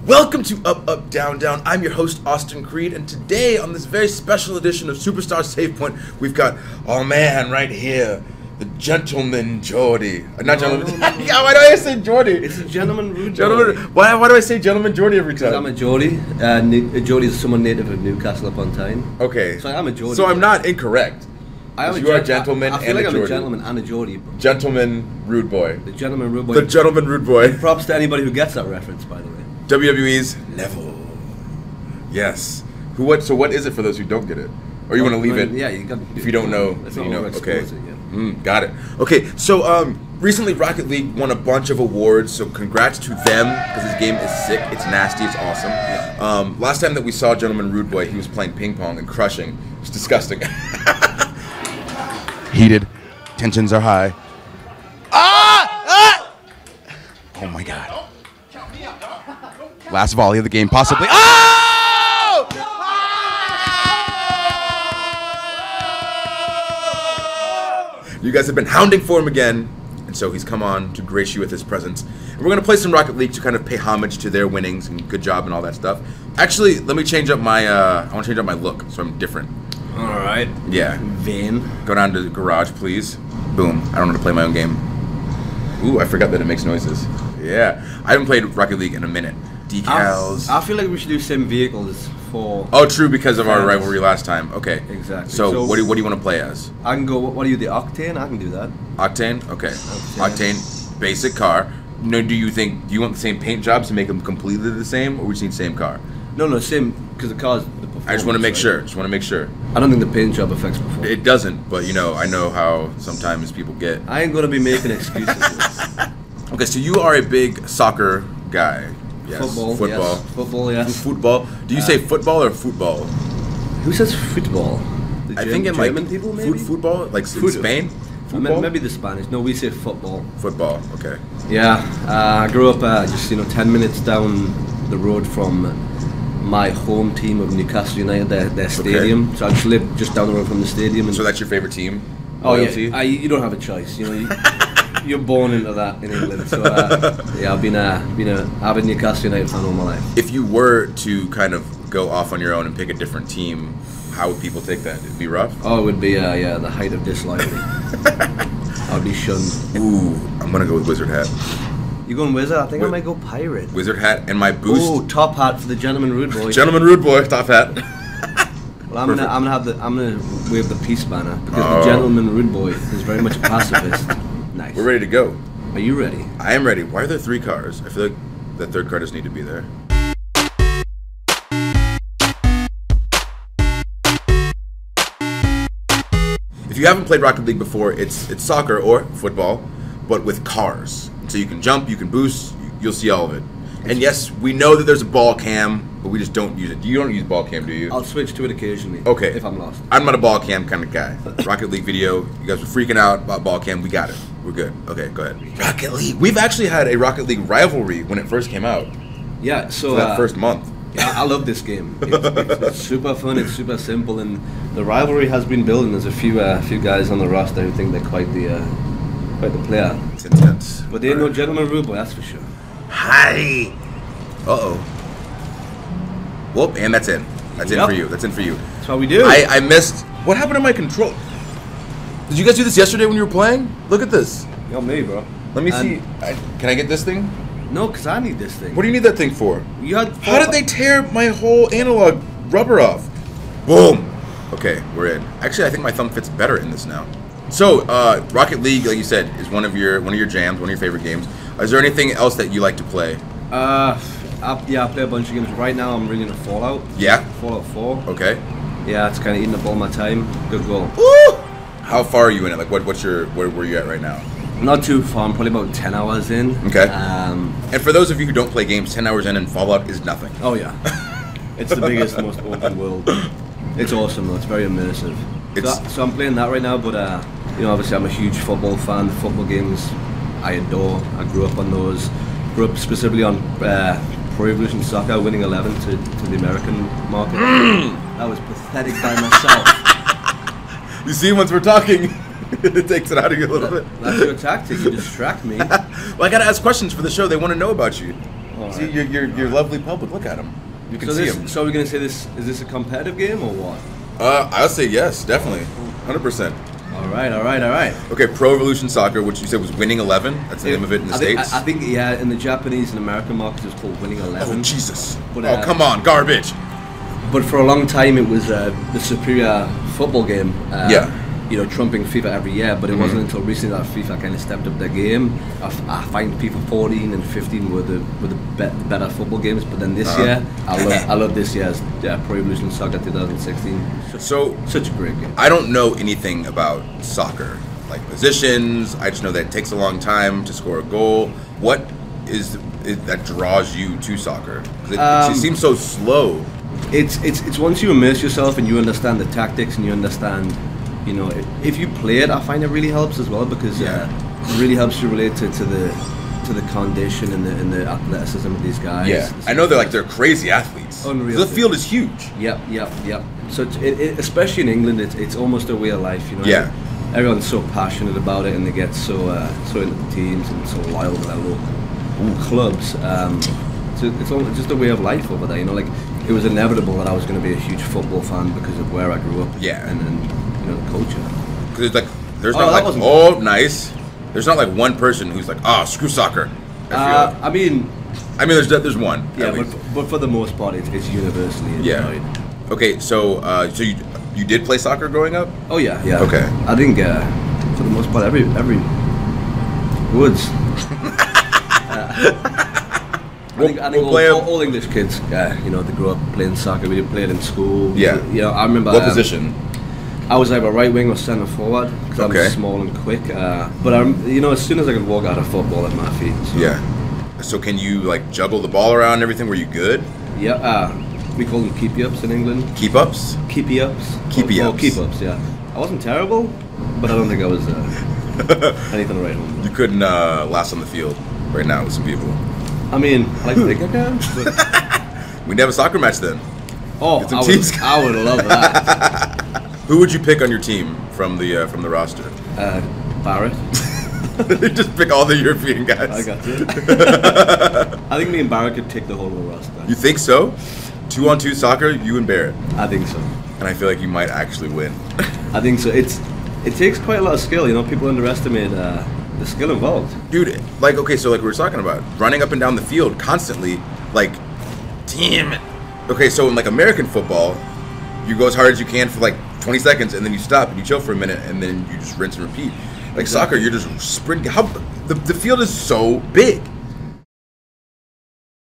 Welcome to Up, Up, Down, Down. I'm your host, Austin Creed, and today on this very special edition of Superstar Savepoint, we've got, oh man, right here, the gentleman Jordy. Not gentleman. No. Why do I say Jordy? It's a gentleman Rudeboy. Why do I say gentleman Jordy every time? I'm a Geordie. Geordie is someone native of Newcastle upon Tyne. Okay. So I'm a Geordie. So I'm not incorrect. You are a gentleman and a Geordie. I feel like I'm a gentleman and a Geordie. Gentleman Rudeboy. The gentleman Rudeboy. The gentleman Rudeboy. Props to anybody who gets that reference, by the way. WWE's Neville. Yes. So what is it for those who don't get it? Or you want to leave it? Yeah, you got. If you don't know, you know. Okay. Got it. Okay. So recently Rocket League won a bunch of awards. So congrats to them because this game is sick. It's nasty. It's awesome. Yeah. Last time that we saw Gentleman Rudeboy, he was playing ping pong and crushing. It's disgusting. Heated. Tensions are high. Oh my God. Last volley of the game, possibly. Oh! You guys have been hounding for him again, and so he's come on to grace you with his presence. And we're going to play some Rocket League to kind of pay homage to their winnings and good job and all that stuff. Actually, let me change up my, I want to change up my look, so I'm different. All right. Yeah. Vain. Go down to the garage, please. Boom. I don't know how to play my own game. Ooh, I forgot that it makes noises. Yeah. I haven't played Rocket League in a minute. Decals. I feel like we should do same vehicles for. Oh, true, because of our rivalry last time. Okay. Exactly. So what do you want to play as? I can go. What are you? The Octane? I can do that. Octane. Okay. Octane. Basic car. No. Do you want the same paint jobs to make them completely the same, or we just need same car? No, same because the car's. I just want to make sure. I don't think the paint job affects performance. It doesn't, but I know how sometimes people get. I ain't gonna be making excuses. Okay, so you are a big soccer guy. Yes. Football. Yes. Football. Yes. Football. Do you say football or football? Who says football? I think in German people maybe. Football, like in Spain. Football? Maybe the Spanish. No, we say football. Football. Okay. Yeah, I grew up just 10 minutes down the road from my home team of Newcastle United, their stadium. Okay. So I just live just down the road from the stadium. And so that's your favorite team? Oh yeah. You don't have a choice. You're born into that in England. So yeah, I've been a avid Newcastle United fan all my life. If you were to kind of go off on your own and pick a different team, how would people take that? It'd be rough? Oh, it would be the height of dislike. I'd be shunned. Ooh, I'm gonna go with Wizard Hat. You going Wizard? I think I might go Pirate. Wizard Hat and my boost. Oh, top hat for the Gentleman Rudeboy. Gentleman Rudeboy, top hat. Well, I'm gonna wave the peace banner because the Gentleman Rudeboy is very much a pacifist. Nice. We're ready to go. Are you ready? I am ready. Why are there 3 cars? I feel like the third car doesn't need to be there. If you haven't played Rocket League before, it's soccer or football, but with cars. So you can jump, you can boost, you'll see all of it. And yes, we know that there's a ball cam, but we just don't use it. You don't use ball cam, do you? I'll switch to it occasionally. Okay. If I'm lost. I'm not a ball cam kind of guy. Rocket League video, you guys were freaking out about ball cam. We got it. We're good. Okay, go ahead. Rocket League. We've actually had a Rocket League rivalry when it first came out. Yeah, so that first month. Yeah, I love this game. It's super fun. It's super simple, and the rivalry has been building. There's a few guys on the roster who think they're quite the player. It's intense. But they ain't no Gentleman Rudeboy, that's for sure. Hi. Uh-oh. Whoop, and that's in. That's in for you. That's in for you. That's what we do. I missed. What happened to my control? Did you guys do this yesterday when you were playing? Look at this. Yo, me, bro. Let me see. Can I get this thing? No, because I need this thing. What do you need that thing for? How did they tear my whole analog rubber off? Boom. Okay, we're in. Actually, I think my thumb fits better in this now. So, Rocket League, like you said, is one of your jams, one of your favorite games. Is there anything else that you like to play? I play a bunch of games. Right now, I'm really into Fallout. Yeah? Fallout 4. Okay. Yeah, it's kind of eating up all my time. Good goal. Woo! How far are you in it? Like, where were you at right now? Not too far. I'm probably about 10 hours in. Okay. And for those of you who don't play games, 10 hours in and Fallout is nothing. Oh, yeah. It's the biggest, most open world. It's awesome, though. It's very immersive. So I'm playing that right now, but, obviously I'm a huge football fan. The football games I adore. I grew up on those. Grew up specifically on Pro Evolution Soccer, winning 11 to the American market. That was pathetic by myself. You see, once we're talking, it takes it out of you a little bit. That's your tactic. You distract me. Well, I gotta ask questions for the show. They want to know about you. All See, right. your lovely public. Look at him. You can see him. So we're gonna say this? Is this a competitive game or what? I'll say yes, definitely, 100%. All right. Okay, Pro Evolution Soccer, which you said was Winning 11. That's the name of it in the States. I think yeah, in the Japanese and American markets it's called Winning 11. Oh Jesus! But, Come on, garbage. But for a long time it was the superior football game. You know, trumping FIFA every year, but it wasn't until recently that FIFA kind of stepped up their game. I find FIFA 14 and 15 were the better football games, but then this year, I love this year's Pro Evolution Soccer 2016. Such a great game. I don't know anything about soccer, like positions. I just know that it takes a long time to score a goal. What is it that draws you to soccer? 'Cause it seems so slow. It's once you immerse yourself and you understand the tactics and you understand. You know, if you play it, I find it really helps as well because it really helps you relate to the condition and the athleticism of these guys. Yeah, I know they're crazy athletes. Unreal. The field is huge. Yep. So especially in England, it's almost a way of life. You know. Yeah. Everyone's so passionate about it and they get so into the teams and so loyal to their local clubs. So it's just a way of life over there. You know, like it was inevitable that I was going to be a huge football fan because of where I grew up. Yeah. And you know, the culture. Because there's nice. There's not like one person who's like, screw soccer. I mean, there's one. Yeah, but for the most part, it's universally enjoyed. Yeah. Okay, so you did play soccer growing up? Oh yeah. Okay. I think for the most part, every woods. I think all English kids, you know, they grew up playing soccer. We didn't play it in school. Yeah. You know, I remember. What position? I was either right wing or centre forward because I was small and quick. But you know, as soon as I could walk out of football at my feet. So. Yeah. So can you like juggle the ball around and everything? Were you good? Yeah. We call them keepy-ups in England. Keep-ups? Keepy-ups. Keepy-ups. Oh, keep-ups. Yeah. I wasn't terrible, but I don't think I was anything to write home about. You couldn't last on the field right now with some people. I mean, I like to think I can. We'd have a soccer match then. Oh, I would love that. Who would you pick on your team from the roster? Barrett. Just pick all the European guys. I got you. I think me and Barrett could take the whole roster. You think so? 2-on-2 soccer, you and Barrett. I think so. And I feel like you might actually win. I think so. It takes quite a lot of skill. You know, people underestimate the skill involved. Dude, like we were talking about, running up and down the field constantly, like, damn it. Okay, so in like American football, you go as hard as you can for like 20 seconds and then you stop and you chill for a minute and then you just rinse and repeat. Like soccer, you're just sprinting. The field is so big.